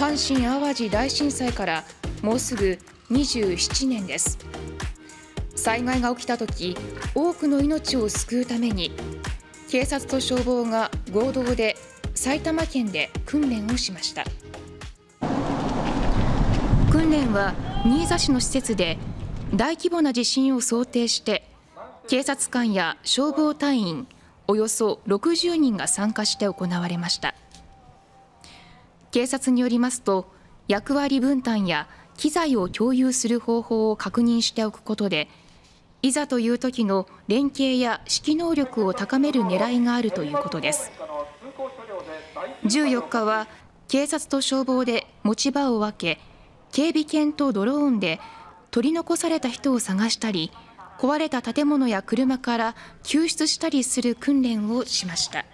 阪神・淡路大震災からもうすぐ27年です。災害が起きたとき、多くの命を救うために警察と消防が合同で埼玉県で訓練をしました。訓練は新座市の施設で大規模な地震を想定して警察官や消防隊員およそ60人が参加して行われました。警察によりますと、役割分担や機材を共有する方法を確認しておくことで、いざという時の連携や指揮能力を高める狙いがあるということです。14日は警察と消防で持ち場を分け、警備犬とドローンで取り残された人を探したり、壊れた建物や車から救出したりする訓練をしました。